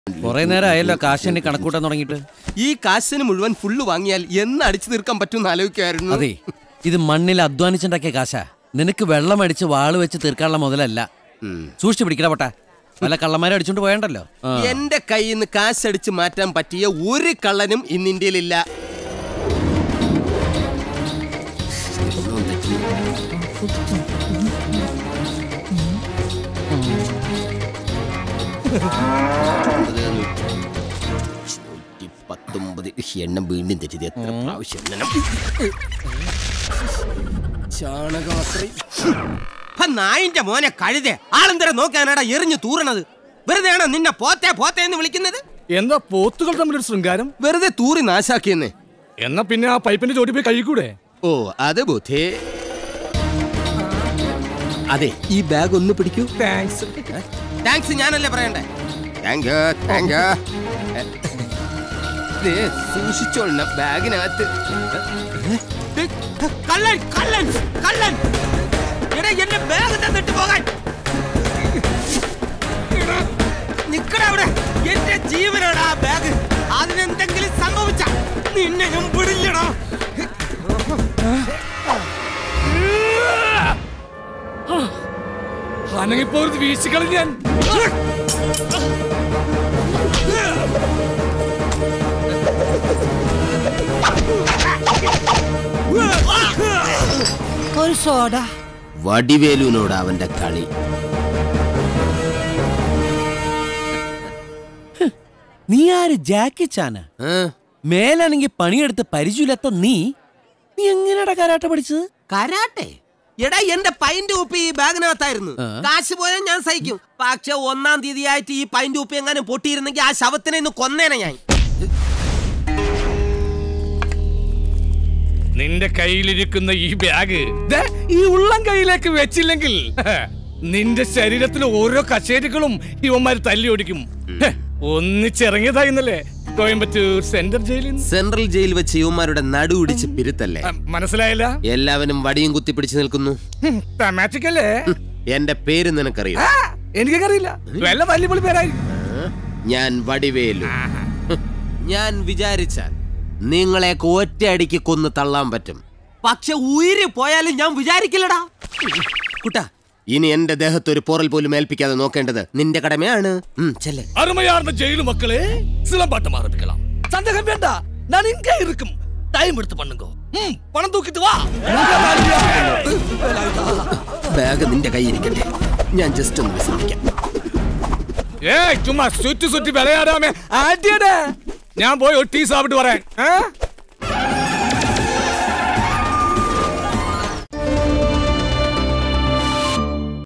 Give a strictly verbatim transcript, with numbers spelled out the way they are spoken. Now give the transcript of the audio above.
കുറെ നേരം ആയല്ലോ കാശിന് കണക്കൂട്ടാൻ തുടങ്ങിയിട്ട്. ഈ കാശിന് മുഴുവൻ ഫുള്ള് വാങ്ങിയാൽ എന്ന് അടിച്ചു തീർക്കാൻ പറ്റുമെന്ന് ആലോചിക്കായിരുന്നു. അതെ, ഇത് മണ്ണിൽ അധ്വാനിച്ചുണ്ടാക്കിയ കാശാ. നിനക്ക് വെള്ളം അടിച്ച് വാള് വെച്ച് തീർക്കാനുള്ള മുതലല്ല. സൂക്ഷിച്ചു പിടിക്കട പൊട്ടാ, പല കള്ളന്മാരെ അടിച്ചോണ്ട് പോയണ്ടല്ലോ. എന്റെ കയ്യിൽ നിന്ന് കാശടിച്ച് മാറ്റാൻ പറ്റിയ ഒരു കള്ളനും ഇന്ന് ഇന്ത്യയിലില്ല. പത്തൊമ്പത് എണ്ണം വീണ്ടും തെറ്റിയത് എത്ര പ്രാവശ്യം നായിന്റെ മോനെ കഴുതേ ആളെന്തരം നോക്കാനാടാ എറിഞ്ഞു തൂറണത്. വെറുതെയാണോ നിന്നെ പോത്തേ പോത്തേ എന്ന് വിളിക്കുന്നത്? എന്താ പോത്തുകൾ തമ്മിലൊരു ശൃംഗാരം? വെറുതെ തൂറി നാശാക്കിയെന്ന്. എന്നാ പിന്നെ ആ പൈപ്പിന്റെ ചോട്ടി പോയി കഴിക്കൂടെ? ഓ അത് ബുദ്ധി. അതെ, ഈ ബാഗ് ഒന്ന് പിടിക്കൂ. താങ്ക്സ്. താങ്ക്സ് ഞാനല്ലേ പറയണ്ടേ? Thank you thank you. സൂക്ഷിച്ചോളണം ബാഗിനകത്ത്. കള്ളൻ കള്ളൻ കള്ളൻ എന്റെ ബാഗ് തന്നിട്ട് പോകാൻ നിക്കട അവിടെ. എന്റെ ജീവനാണ് ആ ബാഗ്. അതിനെന്തെങ്കിലും സംഭവിച്ച നിന്നെ ഞാൻ വിടില്ലടോ. അനങ്ങിപ്പോ വീശിക്കളി ഞാൻ. ഒരു സോഡ. വടിവേലുവിനോട് അവന്റെ കളി. നീ ആര്? ജാക്കി ചാന? മേലാണെങ്കിൽ പണിയെടുത്ത് പരിചയമില്ലാത്ത നീ നീ എങ്ങനെയാടാ കരാട്ടെ പഠിച്ചത്? കരാട്ടെ? എടാ എന്റെ പൈന്റ് ഉപ്പി ഈ ബാഗിനകത്തായിരുന്നു. കാശ് പോയാൽ ഞാൻ സഹിക്കും. പക്ഷെ ഒന്നാം തീയതി ആയിട്ട് ഈ പൈന്റ് ഉപ്പി എങ്ങാനും പൊട്ടിയിരുന്നെങ്കിൽ ആ ശവത്തിനെ ഇന്ന് കൊന്നേനെ ഞാൻ. നിന്റെ കയ്യിലിരിക്കുന്ന ഈ ബാഗ് ഈ ഉള്ളം കൈയിലേക്ക് വെച്ചില്ലെങ്കിൽ നിന്റെ ശരീരത്തിലെ ഓരോ കശേരികളും ഇവന്മാര് തല്ലി ഓടിക്കും. ഒന്നിച്ചിറങ്ങിയതായിന്നല്ലേ കോയമ്പത്തൂർ സെൻട്രൽ ജയിലിൽ. സെൻട്രൽ ജയിൽ വെച്ച് ഇവന്മാരുടെ നടു ഇടിച്ച് പിരുത്തല്ലേ? മനസ്സിലായില്ല? എല്ലാവരും വടിയും കുത്തി പിടിച്ചു നിൽക്കുന്നു. തമാറ്റിക്കല്ലേ? എന്റെ പേര് നിനക്കറിയാം? എനിക്കറിയില്ല. വല്ല വലിയ പേരായി. ഞാൻ വടിവേലു. ഞാൻ വിചാരിച്ചാൽ നിങ്ങളെ ഒറ്റയടിക്ക് കൊന്ന് തള്ളാൻ പറ്റും. പക്ഷെ ഉയിര് പോയാലും ഞാൻ വിചാരിക്കില്ലടാ. കുട്ടാ, ഇനി എന്റെ ദേഹത്ത് ഒരു പോറൽ പോലും ഏൽപ്പിക്കാതെ നോക്കേണ്ടത് നിന്റെ കടമയാണ്. അരുമയാർന്ന ജയിലു മക്കളെ, സിലമ്പാട്ടം ആരംഭിക്കണം. സന്ദേഹം വേണ്ട, ഞാൻ ഇങ്ങേ ഇരിക്കും. ടൈം എടുത്ത് പണ്ണുങ്കോ. പണം തൂക്കിട്ട് വാ. ബാഗ് നിന്റെ കൈ ഇരിക്കട്ടെ, ഞാൻ ജസ്റ്റ് ഒന്ന് വിശ്രമിക്കാം. ഏയ് ചുമ്മാ സുറ്റി സുറ്റി വിളയാടാമേ. ആദ്യടെ ഞാൻ പോയി ഒറ്റീ സാപ്പിട്ട് പറയാൻ.